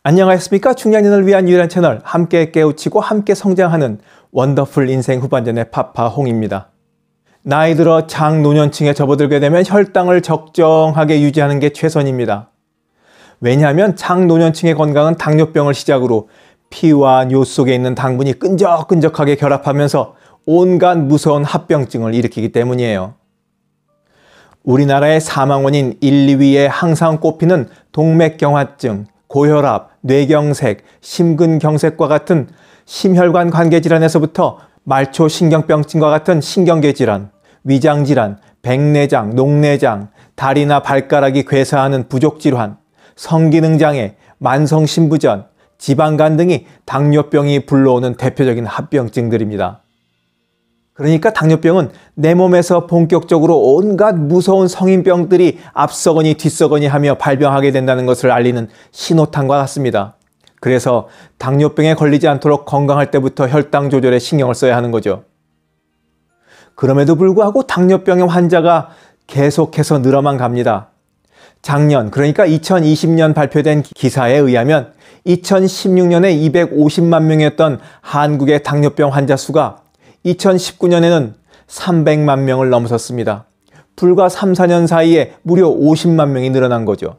안녕하십니까. 중년인을 위한 유일한 채널, 함께 깨우치고 함께 성장하는 원더풀 인생 후반전의 파파홍입니다. 나이 들어 장노년층에 접어들게 되면 혈당을 적정하게 유지하는 게 최선입니다. 왜냐하면 장노년층의 건강은 당뇨병을 시작으로 피와 뇨 속에 있는 당분이 끈적끈적하게 결합하면서 온갖 무서운 합병증을 일으키기 때문이에요. 우리나라의 사망원인 1, 2위에 항상 꼽히는 동맥경화증, 고혈압, 뇌경색, 심근경색과 같은 심혈관 관계질환에서부터 말초신경병증과 같은 신경계 질환, 위장질환, 백내장, 녹내장, 다리나 발가락이 괴사하는 부족질환, 성기능장애, 만성신부전, 지방간 등이 당뇨병이 불러오는 대표적인 합병증들입니다. 그러니까 당뇨병은 내 몸에서 본격적으로 온갖 무서운 성인병들이 앞서거니 뒤서거니 하며 발병하게 된다는 것을 알리는 신호탄과 같습니다. 그래서 당뇨병에 걸리지 않도록 건강할 때부터 혈당 조절에 신경을 써야 하는 거죠. 그럼에도 불구하고 당뇨병의 환자가 계속해서 늘어만 갑니다. 작년, 그러니까 2020년 발표된 기사에 의하면 2016년에 250만 명이었던 한국의 당뇨병 환자 수가 2019년에는 300만 명을 넘어섰습니다. 불과 3, 4년 사이에 무려 50만 명이 늘어난 거죠.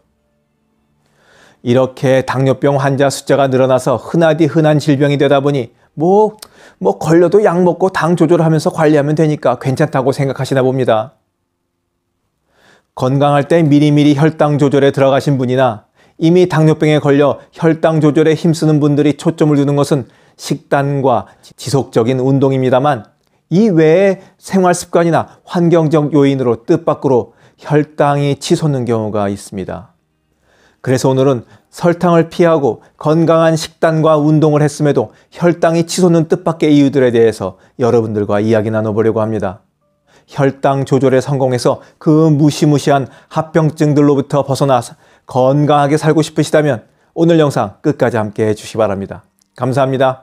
이렇게 당뇨병 환자 숫자가 늘어나서 흔하디 흔한 질병이 되다 보니 걸려도 약 먹고 당 조절하면서 관리하면 되니까 괜찮다고 생각하시나 봅니다. 건강할 때 미리미리 혈당 조절에 들어가신 분이나 이미 당뇨병에 걸려 혈당 조절에 힘쓰는 분들이 초점을 두는 것은 식단과 지속적인 운동입니다만 이 외에 생활습관이나 환경적 요인으로 뜻밖으로 혈당이 치솟는 경우가 있습니다. 그래서 오늘은 설탕을 피하고 건강한 식단과 운동을 했음에도 혈당이 치솟는 뜻밖의 이유들에 대해서 여러분들과 이야기 나눠보려고 합니다. 혈당 조절에 성공해서 그 무시무시한 합병증들로부터 벗어나 건강하게 살고 싶으시다면 오늘 영상 끝까지 함께 해주시기 바랍니다. 감사합니다.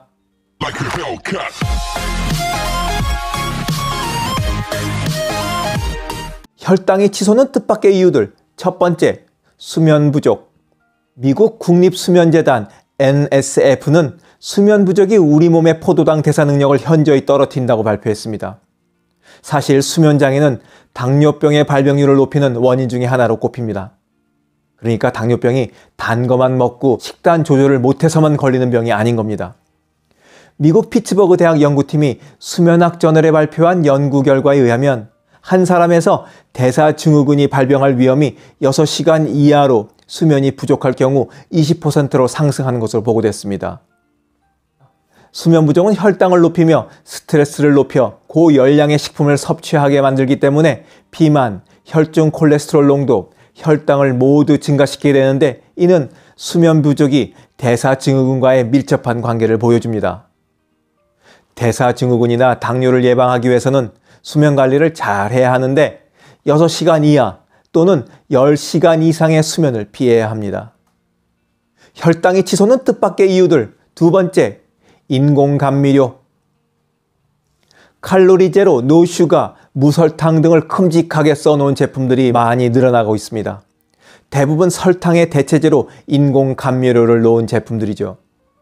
혈당이 치솟는 뜻밖의 이유들. 첫 번째, 수면 부족. 미국 국립수면재단 NSF는 수면 부족이 우리 몸의 포도당 대사 능력을 현저히 떨어뜨린다고 발표했습니다. 사실 수면장애는 당뇨병의 발병률을 높이는 원인 중에 하나로 꼽힙니다. 그러니까 당뇨병이 단 것만 먹고 식단 조절을 못해서만 걸리는 병이 아닌 겁니다. 미국 피츠버그 대학 연구팀이 수면학 저널에 발표한 연구 결과에 의하면 한 사람에서 대사증후군이 발병할 위험이 6시간 이하로 수면이 부족할 경우 20%로 상승하는 것으로 보고됐습니다. 수면 부족은 혈당을 높이며 스트레스를 높여 고열량의 식품을 섭취하게 만들기 때문에 비만, 혈중 콜레스테롤 농도, 혈당을 모두 증가시키게 되는데 이는 수면 부족이 대사증후군과의 밀접한 관계를 보여줍니다. 대사증후군이나 당뇨를 예방하기 위해서는 수면 관리를 잘 해야 하는데 6시간 이하 또는 10시간 이상의 수면을 피해야 합니다. 혈당이 치솟는 뜻밖의 이유들. 두 번째, 인공감미료. 칼로리 제로, 노슈가, 무설탕 등을 큼직하게 써놓은 제품들이 많이 늘어나고 있습니다. 대부분 설탕의 대체제로 인공감미료를 놓은 제품들이죠.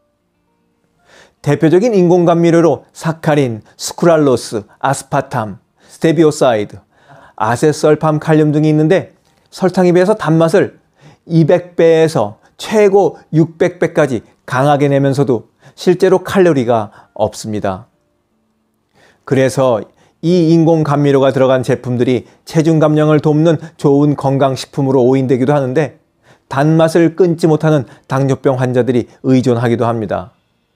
대표적인 인공감미료로 사카린, 스크랄로스, 아스파탐, 스테비오사이드, 아세설팜 칼륨 등이 있는데 설탕에 비해서 단맛을 200배에서 최고 600배까지 강하게 내면서도 실제로 칼로리가 없습니다. 그래서 이 인공감미료가 들어간 제품들이 체중 감량을 돕는 좋은 건강식품으로 오인되기도 하는데 단맛을 끊지 못하는 당뇨병 환자들이 의존하기도 합니다.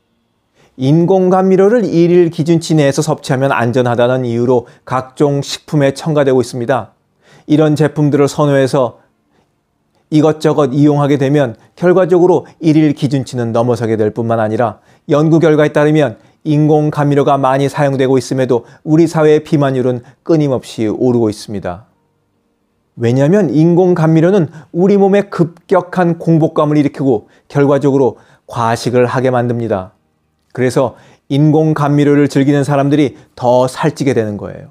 인공감미료를 일일 기준치 내에서 섭취하면 안전하다는 이유로 각종 식품에 첨가되고 있습니다. 이런 제품들을 선호해서 이것저것 이용하게 되면 결과적으로 일일 기준치는 넘어서게 될 뿐만 아니라 연구 결과에 따르면 인공감미료가 많이 사용되고 있음에도 우리 사회의 비만율은 끊임없이 오르고 있습니다. 왜냐하면 인공감미료는 우리 몸에 급격한 공복감을 일으키고 결과적으로 과식을 하게 만듭니다. 그래서 인공감미료를 즐기는 사람들이 더 살찌게 되는 거예요.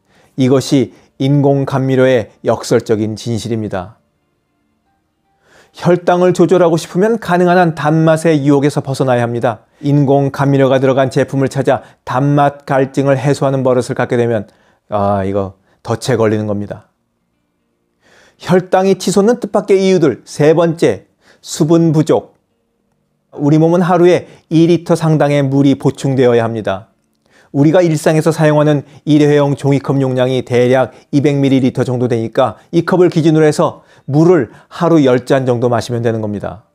이것이 인공감미료의 역설적인 진실입니다. 혈당을 조절하고 싶으면 가능한 한 단맛의 유혹에서 벗어나야 합니다. 인공 감미료가 들어간 제품을 찾아 단맛 갈증을 해소하는 버릇을 갖게 되면 이거 덫에 걸리는 겁니다. 혈당이 치솟는 뜻밖의 이유들. 세 번째, 수분 부족. 우리 몸은 하루에 2리터 상당의 물이 보충되어야 합니다. 우리가 일상에서 사용하는 일회용 종이컵 용량이 대략 200ml 정도 되니까 이 컵을 기준으로 해서 물을 하루 10잔 정도 마시면 되는 겁니다.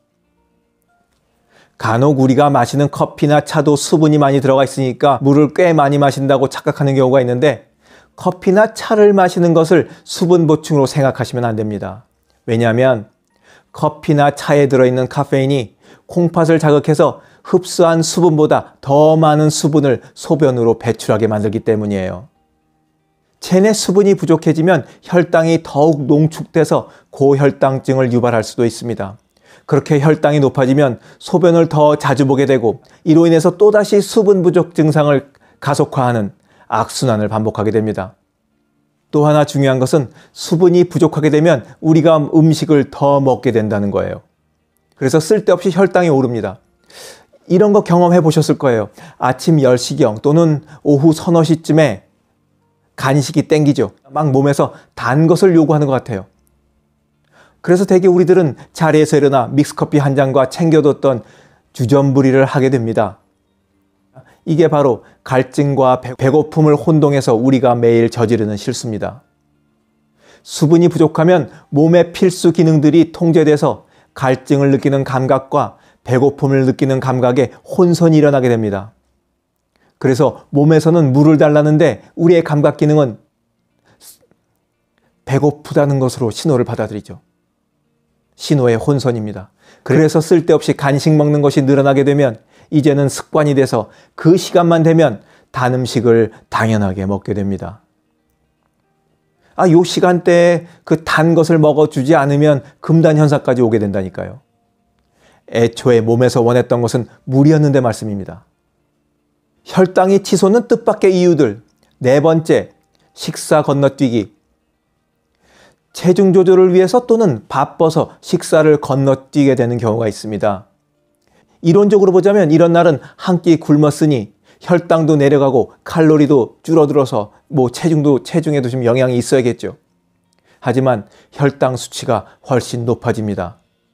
간혹 우리가 마시는 커피나 차도 수분이 많이 들어가 있으니까 물을 꽤 많이 마신다고 착각하는 경우가 있는데 커피나 차를 마시는 것을 수분 보충으로 생각하시면 안 됩니다. 왜냐하면 커피나 차에 들어있는 카페인이 콩팥을 자극해서 흡수한 수분보다 더 많은 수분을 소변으로 배출하게 만들기 때문이에요. 체내 수분이 부족해지면 혈당이 더욱 농축돼서 고혈당증을 유발할 수도 있습니다. 그렇게 혈당이 높아지면 소변을 더 자주 보게 되고 이로 인해서 또다시 수분 부족 증상을 가속화하는 악순환을 반복하게 됩니다. 또 하나 중요한 것은 수분이 부족하게 되면 우리가 음식을 더 먹게 된다는 거예요. 그래서 쓸데없이 혈당이 오릅니다. 이런 거 경험해 보셨을 거예요. 아침 10시경 또는 오후 서너 시쯤에 간식이 땡기죠. 막 몸에서 단 것을 요구하는 것 같아요. 그래서 대개 우리들은 자리에서 일어나 믹스커피 한 잔과 챙겨뒀던 주전부리를 하게 됩니다. 이게 바로 갈증과 배고픔을 혼동해서 우리가 매일 저지르는 실수입니다. 수분이 부족하면 몸의 필수 기능들이 통제돼서 갈증을 느끼는 감각과 배고픔을 느끼는 감각에 혼선이 일어나게 됩니다. 그래서 몸에서는 물을 달라는데 우리의 감각 기능은 배고프다는 것으로 신호를 받아들이죠. 신호의 혼선입니다. 그래서 쓸데없이 간식 먹는 것이 늘어나게 되면 이제는 습관이 돼서 그 시간만 되면 단 음식을 당연하게 먹게 됩니다. 요 시간대에 그 단 것을 먹어주지 않으면 금단 현상까지 오게 된다니까요. 애초에 몸에서 원했던 것은 물이었는데 말씀입니다. 혈당이 치솟는 뜻밖의 이유들. 네 번째, 식사 건너뛰기. 체중 조절을 위해서 또는 바빠서 식사를 건너뛰게 되는 경우가 있습니다. 이론적으로 보자면 이런 날은 한 끼 굶었으니 혈당도 내려가고 칼로리도 줄어들어서 체중에도 좀 영향이 있어야겠죠. 하지만 혈당 수치가 훨씬 높아집니다.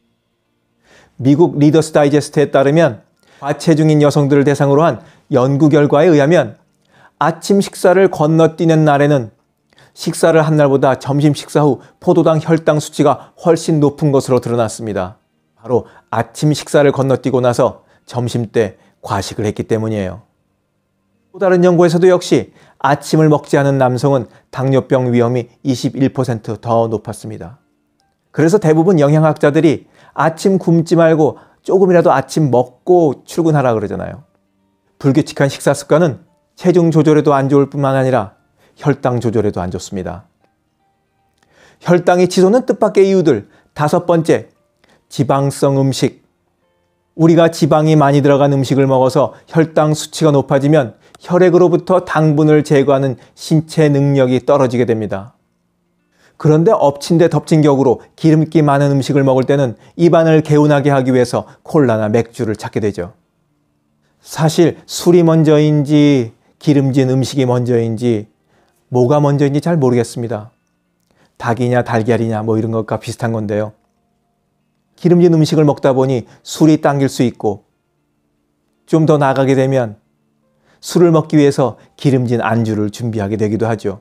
미국 리더스 다이제스트에 따르면 과체중인 여성들을 대상으로 한 연구 결과에 의하면 아침 식사를 건너뛰는 날에는 식사를 한 날보다 점심 식사 후 포도당 혈당 수치가 훨씬 높은 것으로 드러났습니다. 바로 아침 식사를 건너뛰고 나서 점심 때 과식을 했기 때문이에요. 또 다른 연구에서도 역시 아침을 먹지 않은 남성은 당뇨병 위험이 21% 더 높았습니다. 그래서 대부분 영양학자들이 아침 굶지 말고 조금이라도 아침 먹고 출근하라 그러잖아요. 불규칙한 식사 습관은 체중 조절에도 안 좋을 뿐만 아니라 혈당 조절에도 안 좋습니다. 혈당이 치솟는 뜻밖의 이유들. 다섯 번째, 지방성 음식. 우리가 지방이 많이 들어간 음식을 먹어서 혈당 수치가 높아지면 혈액으로부터 당분을 제거하는 신체 능력이 떨어지게 됩니다. 그런데 엎친 데 덮친 격으로 기름기 많은 음식을 먹을 때는 입안을 개운하게 하기 위해서 콜라나 맥주를 찾게 되죠. 사실 술이 먼저인지 기름진 음식이 먼저인지 뭐가 먼저인지 잘 모르겠습니다. 닭이냐 달걀이냐 이런 것과 비슷한 건데요. 기름진 음식을 먹다 보니 술이 당길 수 있고 좀 더 나아가게 되면 술을 먹기 위해서 기름진 안주를 준비하게 되기도 하죠.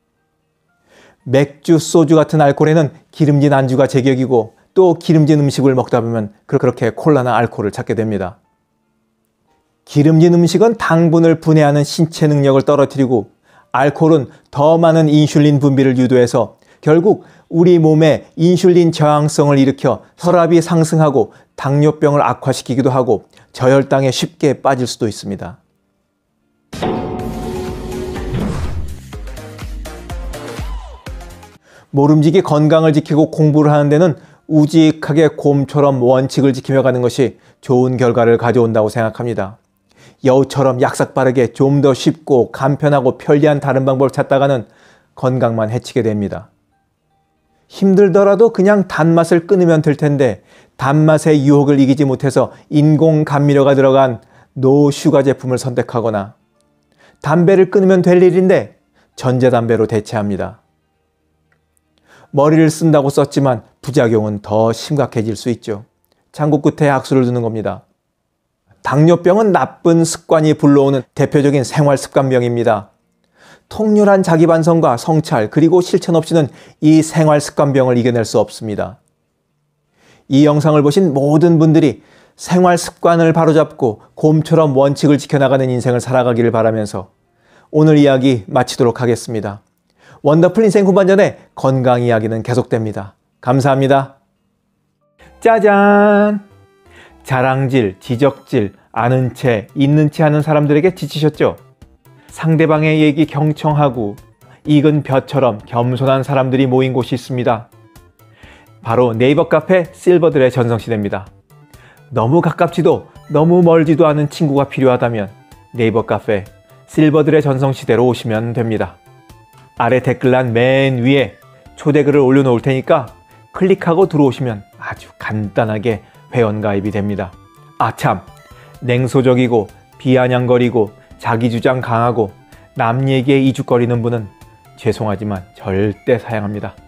맥주, 소주 같은 알코올에는 기름진 안주가 제격이고 또 기름진 음식을 먹다 보면 그렇게 콜라나 알코올을 찾게 됩니다. 기름진 음식은 당분을 분해하는 신체 능력을 떨어뜨리고 알코올은 더 많은 인슐린 분비를 유도해서 결국 우리 몸에 인슐린 저항성을 일으켜 혈압이 상승하고 당뇨병을 악화시키기도 하고 저혈당에 쉽게 빠질 수도 있습니다. 모름지기 건강을 지키고 공부를 하는 데는 우직하게 곰처럼 원칙을 지키며 가는 것이 좋은 결과를 가져온다고 생각합니다. 여우처럼 약삭빠르게 좀 더 쉽고 간편하고 편리한 다른 방법을 찾다가는 건강만 해치게 됩니다. 힘들더라도 그냥 단맛을 끊으면 될 텐데 단맛의 유혹을 이기지 못해서 인공 감미료가 들어간 노슈가 제품을 선택하거나 담배를 끊으면 될 일인데 전자담배로 대체합니다. 머리를 쓴다고 썼지만 부작용은 더 심각해질 수 있죠. 장구 끝에 악수를 두는 겁니다. 당뇨병은 나쁜 습관이 불러오는 대표적인 생활습관병입니다. 통렬한 자기반성과 성찰 그리고 실천 없이는 이 생활습관병을 이겨낼 수 없습니다. 이 영상을 보신 모든 분들이 생활습관을 바로잡고 곰처럼 원칙을 지켜나가는 인생을 살아가기를 바라면서 오늘 이야기 마치도록 하겠습니다. 원더풀 인생 후반전에 건강 이야기는 계속됩니다. 감사합니다. 짜잔! 자랑질, 지적질, 아는 채, 있는 채 하는 사람들에게 지치셨죠? 상대방의 얘기 경청하고 익은 벼처럼 겸손한 사람들이 모인 곳이 있습니다. 바로 네이버 카페 실버들의 전성시대입니다. 너무 가깝지도 너무 멀지도 않은 친구가 필요하다면 네이버 카페 실버들의 전성시대로 오시면 됩니다. 아래 댓글란 맨 위에 초대글을 올려놓을 테니까 클릭하고 들어오시면 아주 간단하게 회원가입이 됩니다. 아참! 냉소적이고 비아냥거리고 자기주장 강하고 남 얘기에 이죽거리는 분은 죄송하지만 절대 사양합니다.